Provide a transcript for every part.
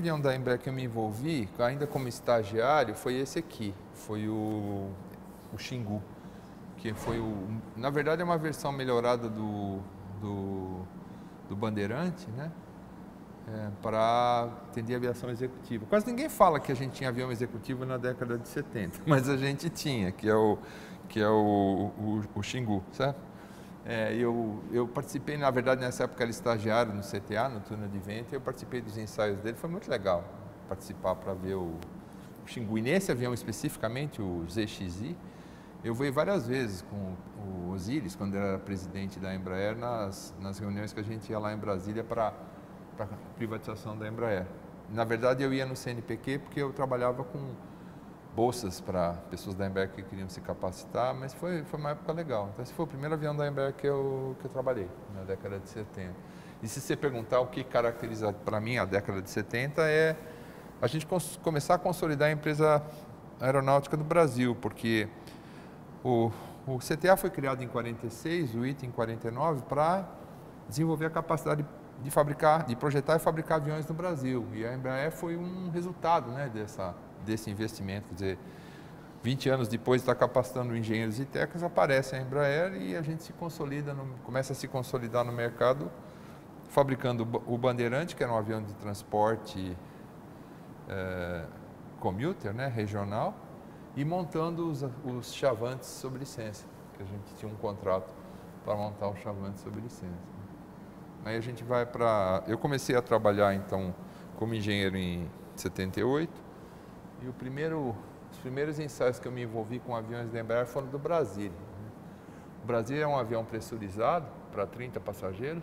avião da Embraer que eu me envolvi, ainda como estagiário, foi esse aqui, foi o Xingu, que foi na verdade é uma versão melhorada do Bandeirante, né? Para atender aviação executiva. Quase ninguém fala que a gente tinha avião executivo na década de 70, mas a gente tinha, que é o Xingu, certo? Eu participei, na verdade, nessa época era estagiário no CTA, no túnel de vento, e eu participei dos ensaios dele, foi muito legal participar para ver o Xingu. E nesse avião especificamente, o ZXI, eu fui várias vezes com o Osiris, quando era presidente da Embraer, nas reuniões que a gente ia lá em Brasília para a privatização da Embraer. Na verdade, eu ia no CNPq porque eu trabalhava com bolsas para pessoas da Embraer que queriam se capacitar, mas foi uma época legal. Então, esse foi o primeiro avião da Embraer que eu trabalhei, na década de 70. E se você perguntar o que caracteriza para mim a década de 70, é a gente começar a consolidar a empresa aeronáutica do Brasil, porque o CTA foi criado em 46, o ITA em 49, para desenvolver a capacidade de projetar e fabricar aviões no Brasil. E a Embraer foi um resultado, né, desse investimento. Quer dizer, 20 anos depois de estar capacitando engenheiros e técnicos, aparece a Embraer e a gente se consolida, começa a se consolidar no mercado, fabricando o Bandeirante, que era um avião de transporte commuter, né, regional, e montando os chavantes sob licença, que a gente tinha um contrato para montar os chavantes sob licença. Aí a gente vai para... Eu comecei a trabalhar, então, como engenheiro em 78, e os primeiros ensaios que eu me envolvi com aviões da Embraer foram do Brasília. O Brasília é um avião pressurizado para 30 passageiros,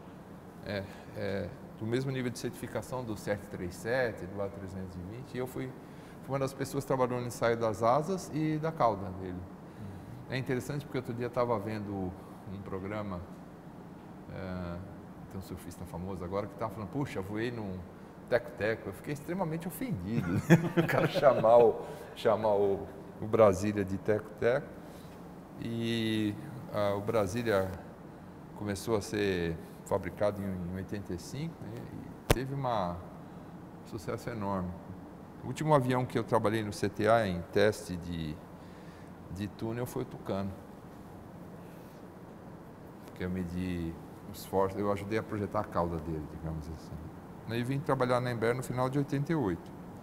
do mesmo nível de certificação do 737, do A320, e eu fui uma das pessoas que trabalhou no ensaio das asas e da cauda dele. É interessante porque outro dia estava vendo um programa, tem um surfista famoso agora que estava falando, puxa, voei num teco-teco. Eu fiquei extremamente ofendido, o cara chamar o Brasília de teco-teco. E o Brasília começou a ser fabricado em 85, né, e teve um sucesso enorme. O último avião que eu trabalhei no CTA em teste de túnel foi o Tucano, que eu medi os forços, eu ajudei a projetar a cauda dele, digamos assim. Aí vim trabalhar na Embraer no final de 88.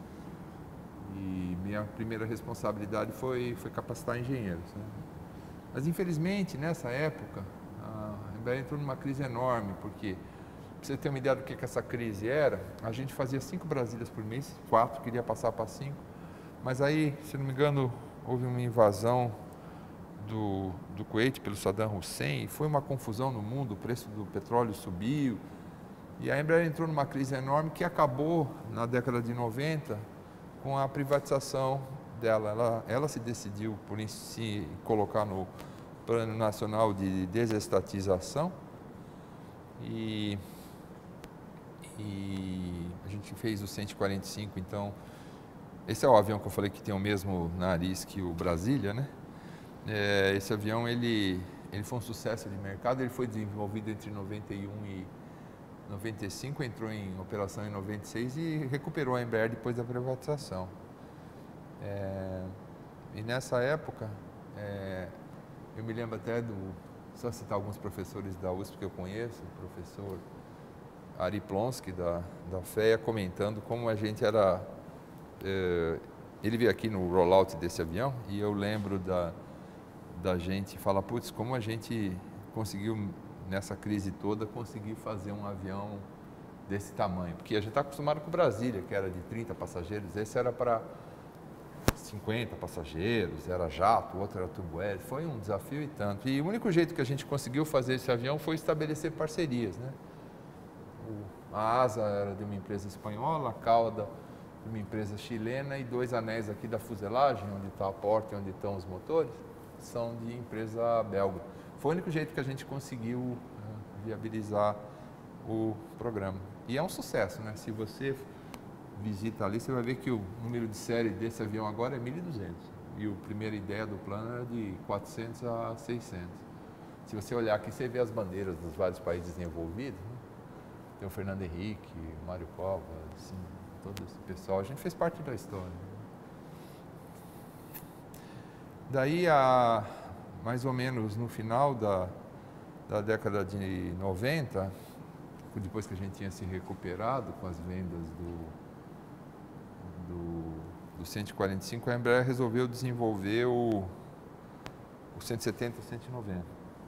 E minha primeira responsabilidade foi capacitar engenheiros, né? Mas infelizmente, nessa época, a Embraer entrou numa crise enorme, porque, para você ter uma ideia do que essa crise era, a gente fazia 5 Brasílias por mês, 4, queria passar para 5, mas aí, se não me engano, houve uma invasão do Kuwait pelo Saddam Hussein, e foi uma confusão no mundo, o preço do petróleo subiu, e a Embraer entrou numa crise enorme que acabou, na década de 90, com a privatização dela. Ela se decidiu por se colocar no Plano Nacional de Desestatização, e a gente fez o 145, então, esse é o avião que eu falei que tem o mesmo nariz que o Brasília, né? Esse avião, ele foi um sucesso de mercado, ele foi desenvolvido entre 91 e 95, entrou em operação em 96 e recuperou a Embraer depois da privatização. E nessa época, eu me lembro até só citar alguns professores da USP que eu conheço, o professor Ari Plonsky, da FEA, comentando como a gente era... ele veio aqui no rollout desse avião e eu lembro da gente falar, putz, como a gente conseguiu, nessa crise toda, conseguir fazer um avião desse tamanho. Porque a gente está acostumado com o Brasília, que era de 30 passageiros, esse era para 50 passageiros, era jato, o outro era turbohélice, foi um desafio e tanto. E o único jeito que a gente conseguiu fazer esse avião foi estabelecer parcerias, né? A asa era de uma empresa espanhola, a cauda de uma empresa chilena e 2 anéis aqui da fuselagem, onde está a porta e onde estão os motores, são de empresa belga. Foi o único jeito que a gente conseguiu viabilizar o programa. E é um sucesso, né? Se você visita ali, você vai ver que o número de série desse avião agora é 1.200. E a primeira ideia do plano era de 400 a 600. Se você olhar aqui, você vê as bandeiras dos vários países envolvidos, né? Tem o Fernando Henrique, o Mário Covas, assim, todo esse pessoal, a gente fez parte da história. Daí, mais ou menos no final da década de 90, depois que a gente tinha se recuperado com as vendas do 145, a Embraer resolveu desenvolver o 170 e 190.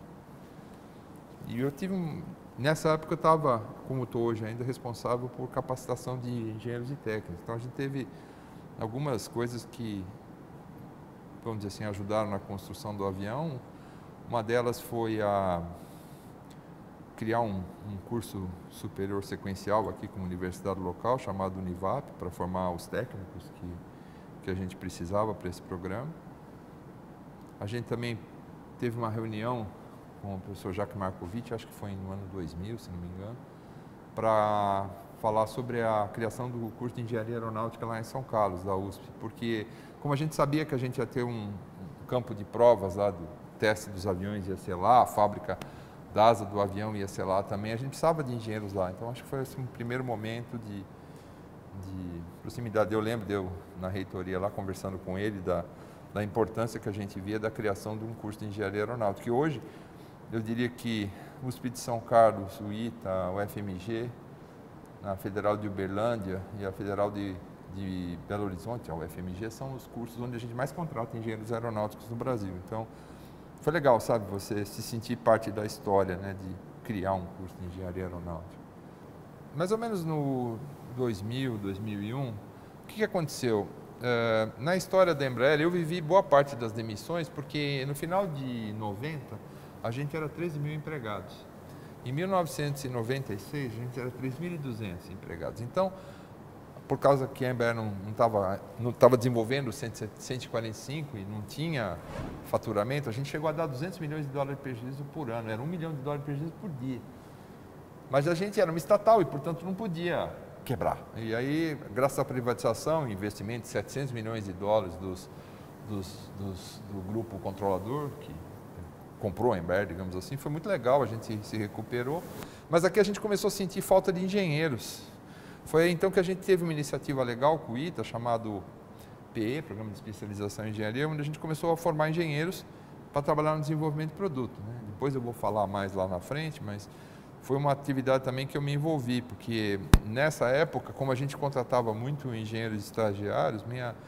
E eu nessa época eu estava, como estou hoje ainda, responsável por capacitação de engenheiros e técnicos. Então a gente teve algumas coisas que, vamos dizer assim, ajudaram na construção do avião. Uma delas foi criar um curso superior sequencial aqui com uma universidade local, chamado Univap, para formar os técnicos que a gente precisava para esse programa. A gente também teve uma reunião com o professor Jacques Markovitch, acho que foi no ano 2000, se não me engano, para falar sobre a criação do curso de Engenharia Aeronáutica lá em São Carlos, da USP, porque como a gente sabia que a gente ia ter um campo de provas lá do teste dos aviões, ia ser lá, a fábrica da asa do avião ia ser lá também, a gente precisava de engenheiros lá, então acho que foi assim, um primeiro momento de proximidade. Eu lembro de eu, na reitoria lá, conversando com ele da importância que a gente via da criação de um curso de Engenharia Aeronáutica, que hoje eu diria que o USP de São Carlos, o ITA, o FMG, a Federal de Uberlândia e a Federal de Belo Horizonte, a UFMG, são os cursos onde a gente mais contrata engenheiros aeronáuticos no Brasil. Então, foi legal, sabe, você se sentir parte da história, né, de criar um curso de engenharia aeronáutica. Mais ou menos no 2000, 2001, o que aconteceu? Na história da Embraer, eu vivi boa parte das demissões, porque no final de 90, a gente era 13 mil empregados. Em 1996, a gente era 3.200 empregados. Então, por causa que a Embraer não estava desenvolvendo o 145 e não tinha faturamento, a gente chegou a dar 200 milhões de dólares de prejuízo por ano. Era $1 milhão de prejuízo por dia. Mas a gente era uma estatal e, portanto, não podia quebrar. E aí, graças à privatização, investimento de 700 milhões de dólares do grupo controlador, que comprou a Embraer, digamos assim, foi muito legal, a gente se recuperou. Mas aqui a gente começou a sentir falta de engenheiros. Foi aí, então, que a gente teve uma iniciativa legal com o ITA, chamado PE, Programa de Especialização em Engenharia, onde a gente começou a formar engenheiros para trabalhar no desenvolvimento de produto, né? Depois eu vou falar mais lá na frente, mas foi uma atividade também que eu me envolvi, porque nessa época, como a gente contratava muito engenheiros estagiários,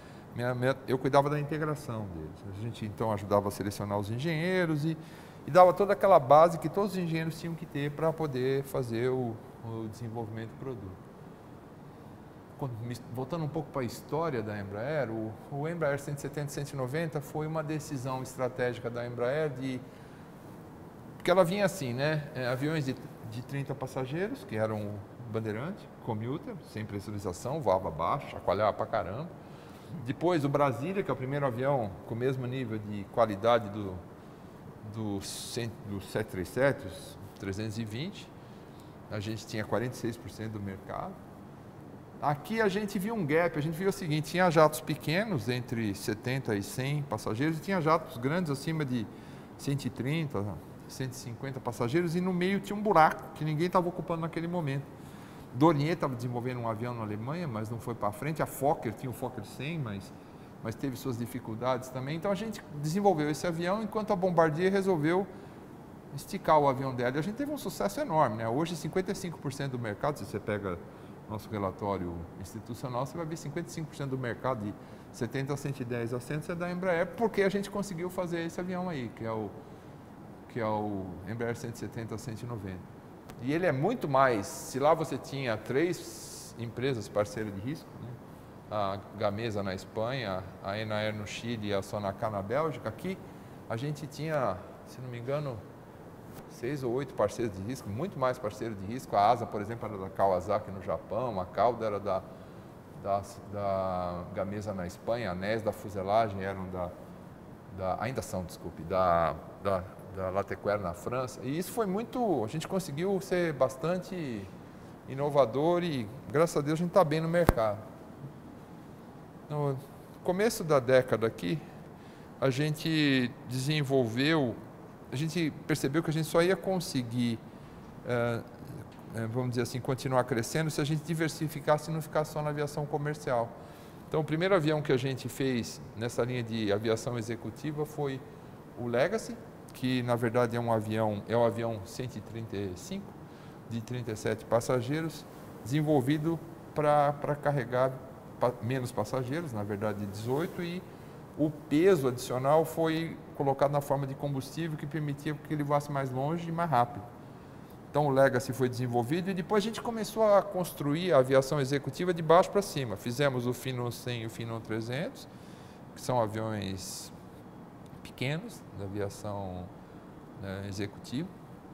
eu cuidava da integração deles. A gente então ajudava a selecionar os engenheiros e dava toda aquela base que todos os engenheiros tinham que ter para poder fazer o desenvolvimento do produto. Voltando um pouco para a história da Embraer, o Embraer 170 e 190 foi uma decisão estratégica da Embraer porque ela vinha assim, né? Aviões de 30 passageiros, que eram o Bandeirante, Commuter, sem pressurização, voava baixo, chacoalhava pra caramba. Depois o Brasília, que é o primeiro avião com o mesmo nível de qualidade do 737, os 320. A gente tinha 46% do mercado. Aqui a gente viu um gap, a gente viu o seguinte, tinha jatos pequenos, entre 70 e 100 passageiros, e tinha jatos grandes acima de 130, 150 passageiros, e no meio tinha um buraco que ninguém estava ocupando naquele momento. Dornier estava desenvolvendo um avião na Alemanha, mas não foi para frente. A Fokker tinha o Fokker 100, mas teve suas dificuldades também. Então a gente desenvolveu esse avião, enquanto a Bombardier resolveu esticar o avião dela. E a gente teve um sucesso enorme, né? Hoje 55% do mercado, se você pega nosso relatório institucional, você vai ver 55% do mercado de 70 a 110 assentos é da Embraer, porque a gente conseguiu fazer esse avião aí, que é o Embraer 170 a 190. E ele é muito mais, se lá você tinha 3 empresas parceiras de risco, né? A Gamesa na Espanha, a Enair no Chile e a Sonacá na Bélgica, aqui a gente tinha, se não me engano, 6 ou 8 parceiros de risco, muito mais parceiros de risco. A ASA, por exemplo, era da Kawasaki no Japão, a Cauda era da Gamesa na Espanha, a NES da fuselagem eram ainda são, desculpe, da Latécoère na França. E isso foi muito, a gente conseguiu ser bastante inovador e, graças a Deus, a gente está bem no mercado. No começo da década aqui, a gente percebeu que a gente só ia conseguir vamos dizer assim, continuar crescendo se a gente diversificasse e não ficasse só na aviação comercial. Então, o primeiro avião que a gente fez nessa linha de aviação executiva foi o Legacy, que na verdade é um avião 135 de 37 passageiros, desenvolvido para carregar menos passageiros, na verdade 18, e o peso adicional foi colocado na forma de combustível que permitia que ele voasse mais longe e mais rápido. Então o Legacy foi desenvolvido e depois a gente começou a construir a aviação executiva de baixo para cima. Fizemos o Phenom 100 e o Phenom 300, que são aviões pequenos da aviação executiva.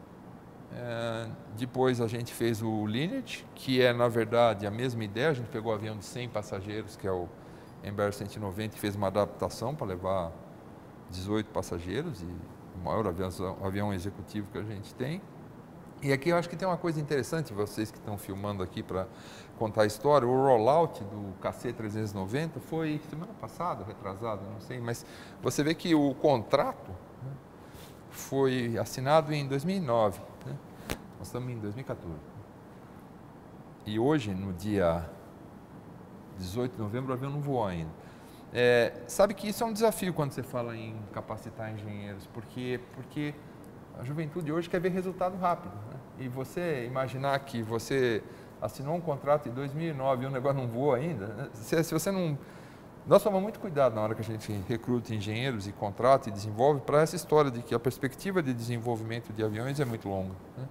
Depois a gente fez o Lineage, que é na verdade a mesma ideia. A gente pegou o avião de 100 passageiros, que é o Embraer 190, e fez uma adaptação para levar 18 passageiros, e o maior avião executivo que a gente tem. E aqui eu acho que tem uma coisa interessante, vocês que estão filmando aqui para contar a história. O rollout do KC-390 foi semana passada, retrasada, não sei, mas você vê que o contrato, né, foi assinado em 2009, né? Nós estamos em 2014. E hoje, no dia 18 de novembro, o avião não voou ainda. Sabe que isso é um desafio quando você fala em capacitar engenheiros, porque a juventude hoje quer ver resultado rápido, né? E você imaginar que você assinou um contrato em 2009 e o negócio não voa ainda, né? Se você não... Nós tomamos muito cuidado na hora que a gente recruta engenheiros e contrata e desenvolve para essa história de que a perspectiva de desenvolvimento de aviões é muito longa, né?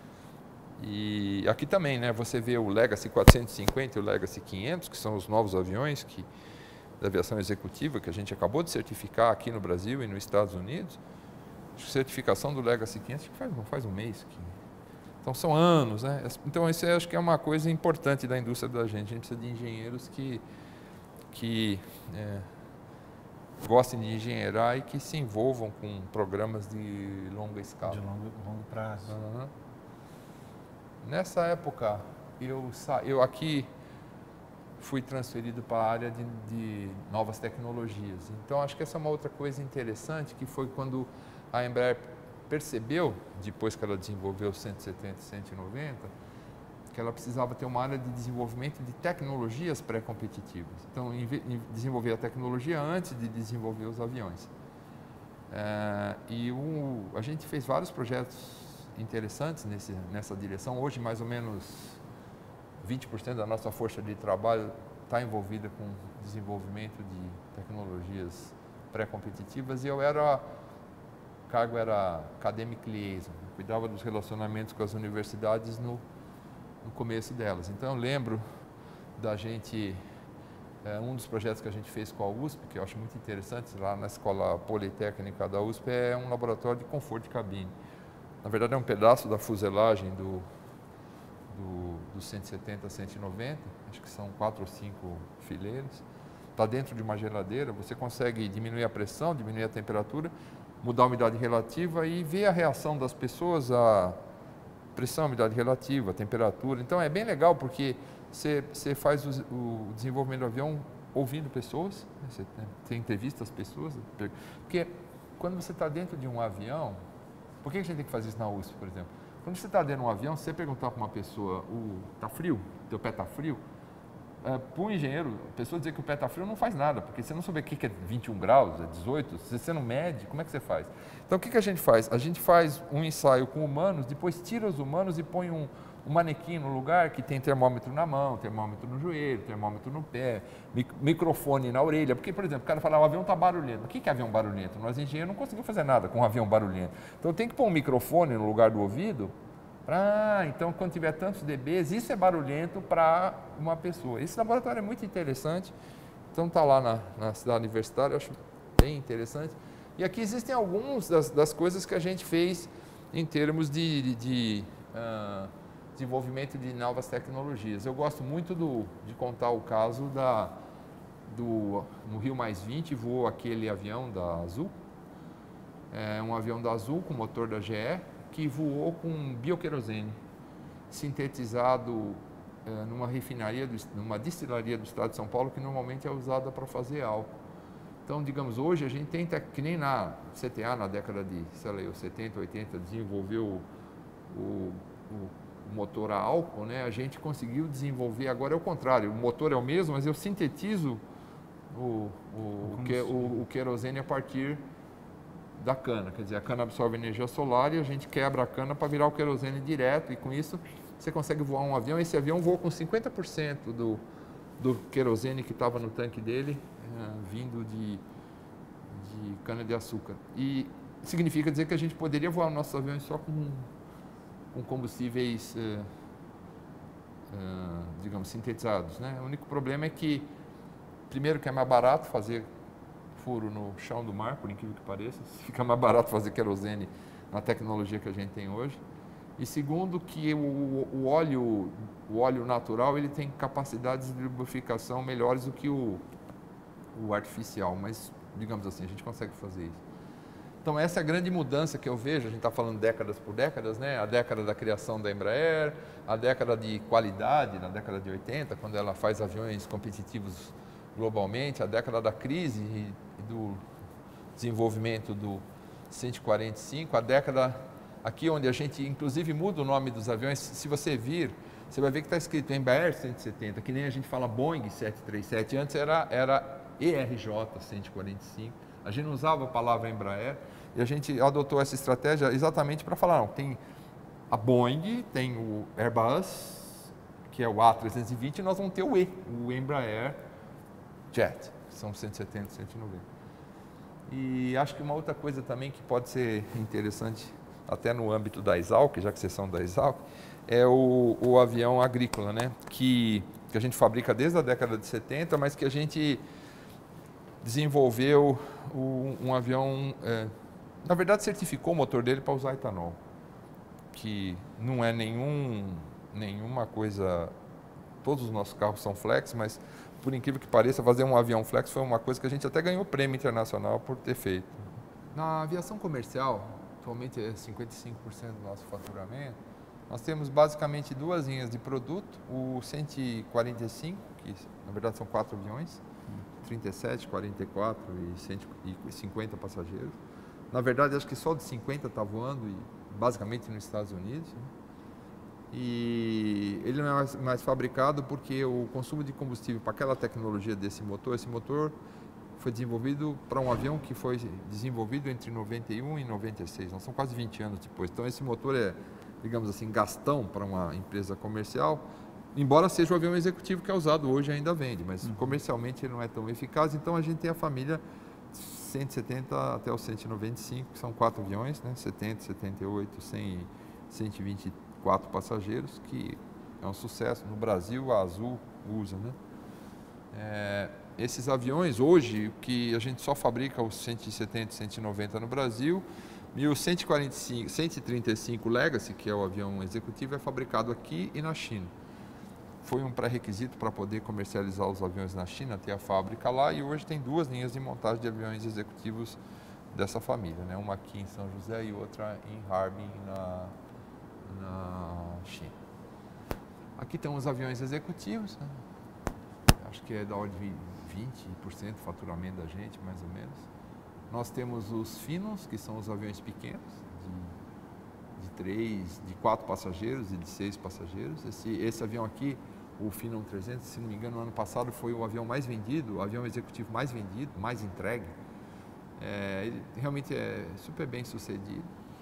E aqui também, né, você vê o Legacy 450 e o Legacy 500, que são os novos aviões da aviação executiva que a gente acabou de certificar aqui no Brasil e nos Estados Unidos. A certificação do Legacy 500 não faz um mês. Então são anos, né? Então isso eu acho que é uma coisa importante da indústria da gente. A gente precisa de engenheiros que gostem de engenheirar e que se envolvam com programas de longa escala. De longo prazo. Uhum. Nessa época, eu aqui fui transferido para a área de novas tecnologias. Então acho que essa é uma outra coisa interessante, que foi quando a Embraer percebeu, depois que ela desenvolveu o 170 e 190, que ela precisava ter uma área de desenvolvimento de tecnologias pré-competitivas. Então, desenvolver a tecnologia antes de desenvolver os aviões. A gente fez vários projetos interessantes nessa direção. Hoje, mais ou menos 20% da nossa força de trabalho está envolvida com desenvolvimento de tecnologias pré-competitivas, e o cargo era Academic Liaison, cuidava dos relacionamentos com as universidades no começo delas. Então eu lembro da gente, um dos projetos que a gente fez com a USP, que eu acho muito interessante, lá na Escola Politécnica da USP, é um laboratório de conforto de cabine. Na verdade é um pedaço da fuselagem do 170 a 190, acho que são 4 ou 5 fileiras. Está dentro de uma geladeira, você consegue diminuir a pressão, diminuir a temperatura, mudar a umidade relativa e ver a reação das pessoas, a pressão, umidade relativa, a temperatura. Então é bem legal, porque você faz o desenvolvimento do avião ouvindo pessoas, né? Você entrevista as pessoas, porque quando você está dentro de um avião, por que a gente tem que fazer isso na USP, por exemplo? Quando você está dentro de um avião, se você perguntar para uma pessoa, está frio? Teu pé está frio? Para um engenheiro, a pessoa dizer que o pé está frio não faz nada, porque você não souber o que é 21 graus, é 18, se você não mede, como é que você faz? Então o que a gente faz? A gente faz um ensaio com humanos, depois tira os humanos e põe um manequim no lugar que tem termômetro na mão, termômetro no joelho, termômetro no pé, microfone na orelha. Porque, por exemplo, o cara fala, o avião está barulhento. O que é avião barulhento? Nós engenheiros não conseguimos fazer nada com um avião barulhento. Então tem que pôr um microfone no lugar do ouvido. Então quando tiver tantos dBs, isso é barulhento para uma pessoa. Esse laboratório é muito interessante. Então está lá na cidade universitária, eu acho bem interessante. E aqui existem algumas das coisas que a gente fez em termos de desenvolvimento de novas tecnologias. Eu gosto muito de contar o caso no Rio+20, voou aquele avião da Azul, um avião da Azul com motor da GE, que voou com bioquerosene, sintetizado numa refinaria, numa destilaria do estado de São Paulo, que normalmente é usada para fazer álcool. Então, digamos, hoje a gente tenta, que nem na CTA, na década de, sei lá, 70, 80, desenvolveu motor a álcool, né, a gente conseguiu desenvolver, agora é o contrário, o motor é o mesmo, mas eu sintetizo o querosene a partir da cana, quer dizer, a cana absorve energia solar e a gente quebra a cana para virar o querosene direto, e com isso você consegue voar um avião. Esse avião voa com 50% do querosene que estava no tanque dele, vindo de cana-de-açúcar. E significa dizer que a gente poderia voar nossos aviões só com combustíveis, digamos, sintetizados, né? O único problema é que, primeiro, que é mais barato fazer furo no chão do mar, por incrível que pareça, fica mais barato fazer querosene na tecnologia que a gente tem hoje. E segundo, que o óleo natural ele tem capacidades de lubrificação melhores do que o artificial, mas, digamos assim, a gente consegue fazer isso. Então, essa é a grande mudança que eu vejo. A gente está falando décadas por décadas, né? A década da criação da Embraer, a década de qualidade, na década de 80, quando ela faz aviões competitivos globalmente, a década da crise e do desenvolvimento do 145, a década aqui onde a gente, inclusive, muda o nome dos aviões. Se você vir, você vai ver que está escrito Embraer 170, que nem a gente fala Boeing 737, antes era ERJ 145, a gente não usava a palavra Embraer, e a gente adotou essa estratégia exatamente para falar, não, tem a Boeing, tem o Airbus, que é o A320, e nós vamos ter o Embraer Jet, que são 170, 190. E acho que uma outra coisa também que pode ser interessante, até no âmbito da Exalc, já que vocês são da Exalc, é o avião agrícola, né? Que a gente fabrica desde a década de 70, mas que a gente desenvolveu um avião, na verdade certificou o motor dele para usar etanol, que não é nenhuma coisa, todos os nossos carros são flex, mas por incrível que pareça, fazer um avião flex foi uma coisa que a gente até ganhou prêmio internacional por ter feito. Na aviação comercial, atualmente é 55% do nosso faturamento, nós temos basicamente duas linhas de produto, o 145, que na verdade são 4 aviões, 37, 44 e 150 passageiros. Na verdade, acho que só de 50 está voando, e basicamente nos Estados Unidos. Né? E ele não é mais fabricado porque o consumo de combustível para aquela tecnologia desse motor, esse motor foi desenvolvido para um avião que foi desenvolvido entre 91 e 96, não são quase 20 anos depois. Então esse motor é, digamos assim, gastão para uma empresa comercial, embora seja o avião executivo que é usado hoje ainda vende, mas comercialmente ele não é tão eficaz. Então a gente tem a família 170 até o 195, que são 4 aviões, né? 70, 78, 100 e 124 passageiros, que é um sucesso. No Brasil a Azul usa, né? Esses aviões hoje, que a gente só fabrica os 170 e 190 no Brasil, e o 135 Legacy, que é o avião executivo, é fabricado aqui e na China. Foi um pré-requisito para poder comercializar os aviões na China, ter a fábrica lá, e hoje tem 2 linhas de montagem de aviões executivos dessa família, né? Uma aqui em São José e outra em Harbin, na China. Aqui estão os aviões executivos, né? Acho que é da ordem de 20% do faturamento da gente, mais ou menos. Nós temos os Phenom, que são os aviões pequenos, de 4 passageiros e de 6 passageiros. Esse avião aqui, o Phenom 300, se não me engano, no ano passado foi o avião mais vendido, o avião executivo mais vendido, mais entregue. Ele realmente é super bem sucedido.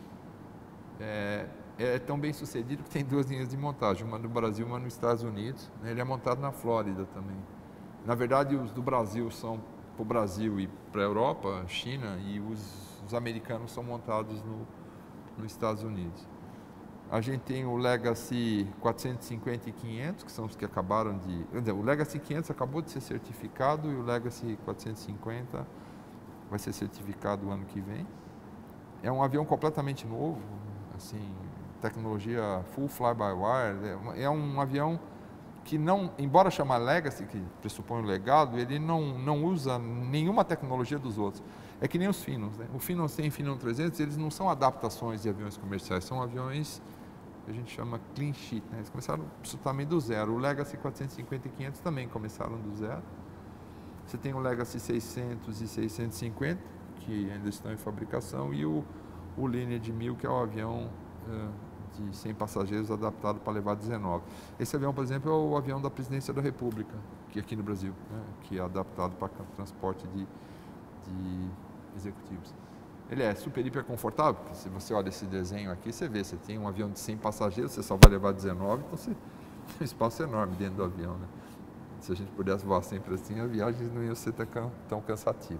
É tão bem sucedido que tem 2 linhas de montagem, uma no Brasil e uma nos Estados Unidos. Ele é montado na Flórida também. Na verdade, os do Brasil são para o Brasil e para a Europa, China, e os americanos são montados nos Estados Unidos. A gente tem o Legacy 450 e 500, que são os que acabaram de... Quer dizer, o Legacy 500 acabou de ser certificado e o Legacy 450 vai ser certificado o ano que vem. É um avião completamente novo, assim, tecnologia full fly-by-wire. É um avião que não, embora chamar Legacy, que pressupõe o legado, ele não usa nenhuma tecnologia dos outros. É que nem os Phenoms, né? O Phenom 100 e Phenom 300, eles não são adaptações de aviões comerciais, são aviões que a gente chama clean sheet, né? Eles começaram absolutamente do zero. O Legacy 450 e 500 também começaram do zero. Você tem o Legacy 600 e 650, que ainda estão em fabricação, e o Lineage 1000, que é o avião de 100 passageiros adaptado para levar 19. Esse avião, por exemplo, é o avião da Presidência da República, que aqui no Brasil, né, que é adaptado para transporte de executivos. Ele é super, hiper confortável, porque se você olha esse desenho aqui, você vê, você tem um avião de 100 passageiros, você só vai levar 19, então você tem um espaço enorme dentro do avião, né? Se a gente pudesse voar sempre assim, as viagens não iam ser tão cansativas.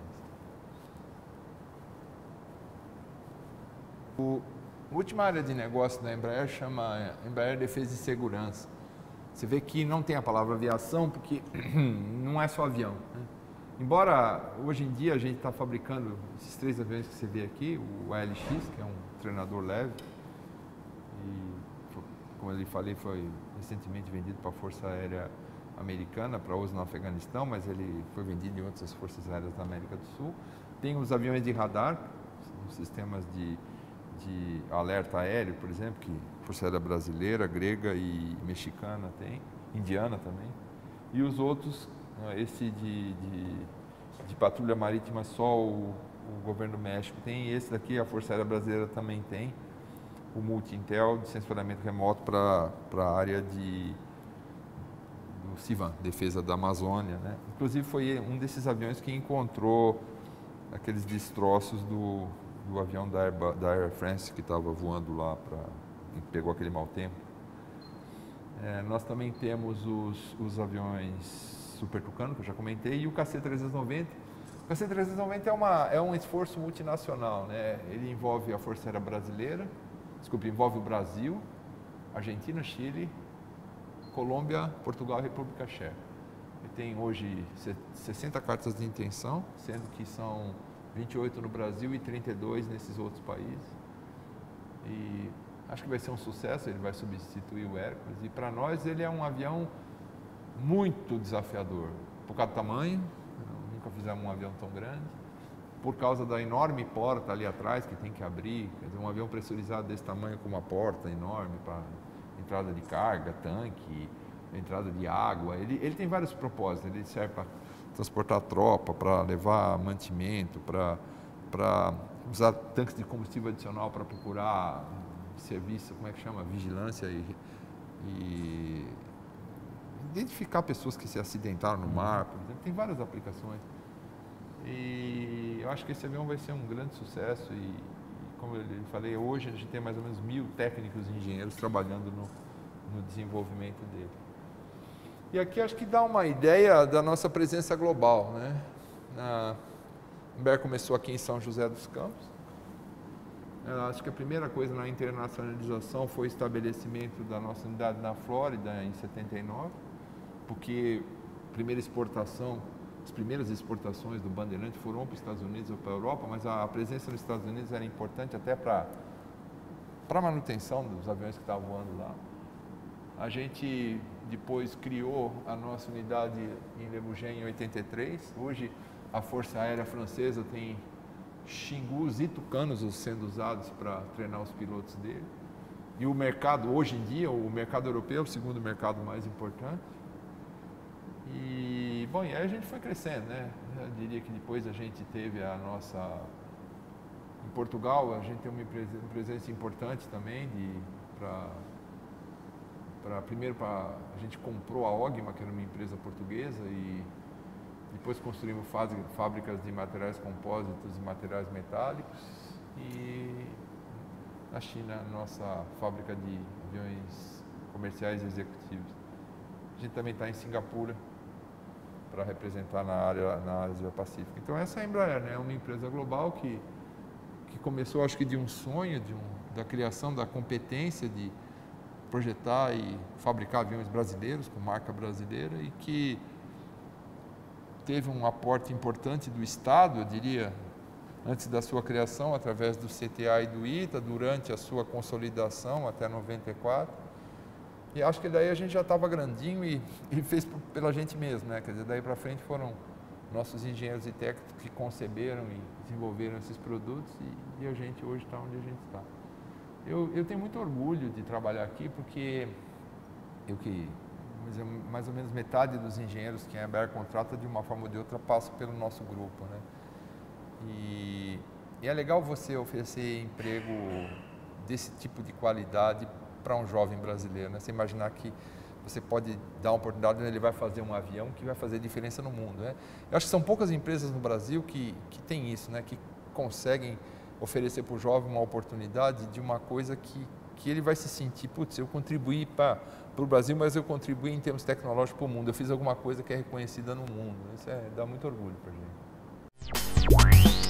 A última área de negócio da Embraer chama Embraer Defesa e Segurança. Você vê que não tem a palavra aviação, porque não é só avião, né? Embora hoje em dia a gente está fabricando esses 3 aviões que você vê aqui, o ALX, que é um treinador leve, e como eu lhe falei, foi recentemente vendido para a Força Aérea Americana para uso no Afeganistão, mas ele foi vendido em outras forças aéreas da América do Sul. Tem os aviões de radar, os sistemas de alerta aéreo, por exemplo, que a Força Aérea Brasileira, grega e mexicana tem, indiana também. E os outros, esse de patrulha marítima só o governo do México tem, e esse daqui a Força Aérea Brasileira também tem, o Multi-Intel de sensoramento remoto para a área do CIVAM, defesa da Amazônia, né? Inclusive foi um desses aviões que encontrou aqueles destroços do avião da Air France que estava voando lá e pegou aquele mau tempo. Nós também temos os aviões Super Tucano, que eu já comentei, e o KC-390. O KC-390 é um esforço multinacional, né? Ele envolve a Força Aérea Brasileira, envolve o Brasil, Argentina, Chile, Colômbia, Portugal e República Tcheca. Ele tem hoje 60 cartas de intenção, sendo que são 28 no Brasil e 32 nesses outros países. E acho que vai ser um sucesso, ele vai substituir o Hércules. E para nós ele é um avião muito desafiador, por causa do tamanho, nunca fizemos um avião tão grande, por causa da enorme porta ali atrás que tem que abrir, quer dizer, um avião pressurizado desse tamanho com uma porta enorme para entrada de carga, tanque, entrada de água. Ele tem vários propósitos, ele serve para transportar tropa, para levar mantimento, para usar tanques de combustível adicional para procurar serviço, como é que chama? Vigilância e identificar pessoas que se acidentaram no mar, por exemplo. Tem várias aplicações. E eu acho que esse avião vai ser um grande sucesso e como eu falei, hoje a gente tem mais ou menos 1000 técnicos e engenheiros trabalhando no desenvolvimento dele. E aqui acho que dá uma ideia da nossa presença global, né? A Embraer começou aqui em São José dos Campos. Acho que a primeira coisa na internacionalização foi o estabelecimento da nossa unidade na Flórida em 79, porque as primeiras exportações do Bandeirante foram para os Estados Unidos ou para a Europa, mas a presença nos Estados Unidos era importante até para a manutenção dos aviões que estavam voando lá. A gente depois criou a nossa unidade em Le Bourget em 83. Hoje a Força Aérea Francesa tem Xingus e Tucanos sendo usados para treinar os pilotos dele. E o mercado, hoje em dia, o mercado europeu é o segundo mercado mais importante. E, bom, e aí a gente foi crescendo, né? Eu diria que depois a gente teve a nossa... Em Portugal, a gente tem uma presença importante também primeiro a gente comprou a Ogma, que era uma empresa portuguesa, e depois construímos fábricas de materiais compósitos e materiais metálicos. E na China, nossa fábrica de aviões comerciais e executivos. A gente também está em Singapura para representar na Ásia Pacífica. Então essa é a Embraer, né? É uma empresa global que começou, acho que de um sonho, da criação da competência de projetar e fabricar aviões brasileiros com marca brasileira e que teve um aporte importante do Estado, eu diria, antes da sua criação, através do CTA e do ITA, durante a sua consolidação até 94. E acho que daí a gente já estava grandinho e fez pela gente mesmo, né? Quer dizer, daí para frente foram nossos engenheiros e técnicos que conceberam e desenvolveram esses produtos e a gente hoje está onde a gente está. Eu tenho muito orgulho de trabalhar aqui porque mais ou menos metade dos engenheiros que a Embraer contrata de uma forma ou de outra passam pelo nosso grupo, né? E é legal você oferecer emprego desse tipo de qualidade para um jovem brasileiro, né? Você imaginar que você pode dar uma oportunidade onde ele vai fazer um avião que vai fazer diferença no mundo, né? Eu acho que são poucas empresas no Brasil que têm isso, né? Que conseguem oferecer para o jovem uma oportunidade de uma coisa que ele vai se sentir, putz, eu contribuí para o Brasil, mas eu contribuí em termos tecnológicos para o mundo. Eu fiz alguma coisa que é reconhecida no mundo. Isso dá muito orgulho para a gente.